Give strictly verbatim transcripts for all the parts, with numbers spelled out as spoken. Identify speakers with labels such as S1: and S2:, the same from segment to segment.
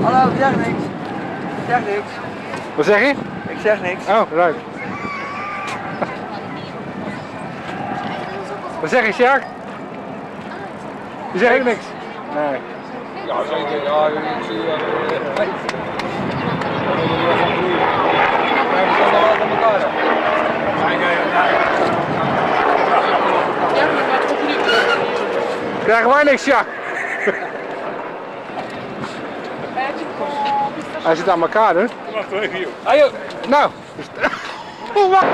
S1: Hallo, ik zeg niks. Ik zeg niks.
S2: Wat zeg je?
S1: Ik zeg niks.
S2: Oh, right. Wat zeg je, Sjaak? Je zegt ook niks? Nee.
S3: Ja, zeker. Ja, ik zie dat. We staan wel van elkaar.
S2: Krijgen wij niks, Sjaak? Hij zit aan elkaar, hè?
S3: Wacht even, joh.
S2: Ajo. Nou. Oh, wacht.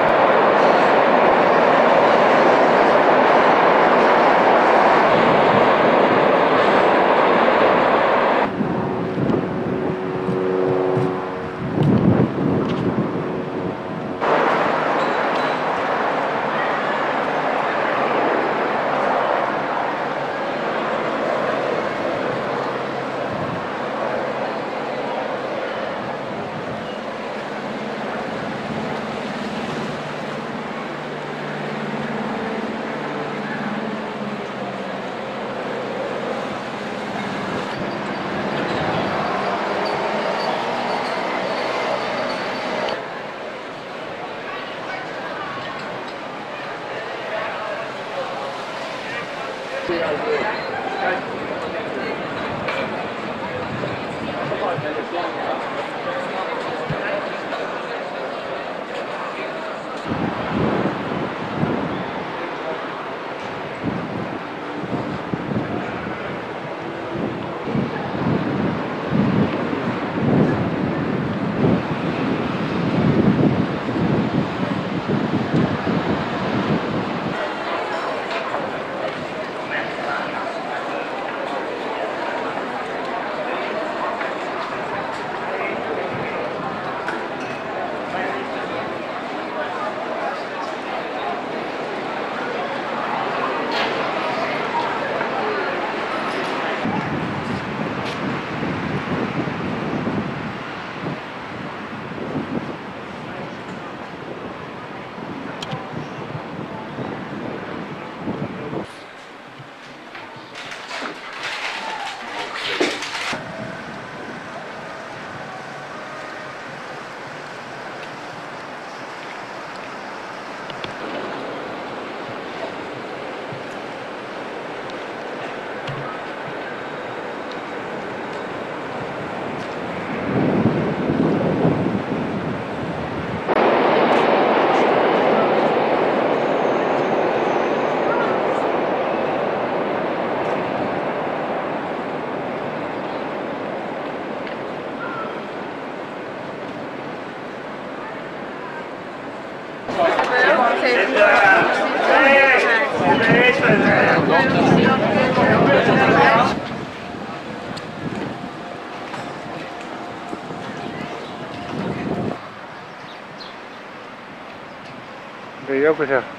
S2: Wil je ook weer zeggen?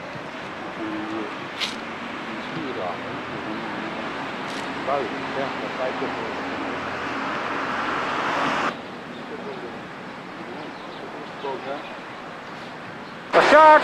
S3: Buiten, ja, dat lijkt het.
S2: Sjaak!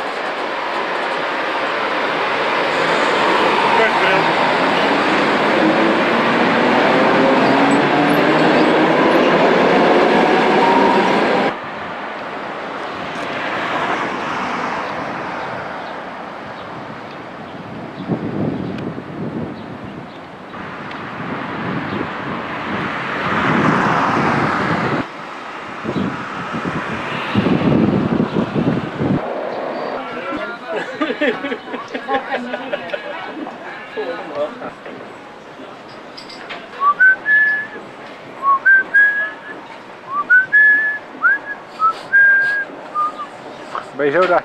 S2: Ben je zo rijk?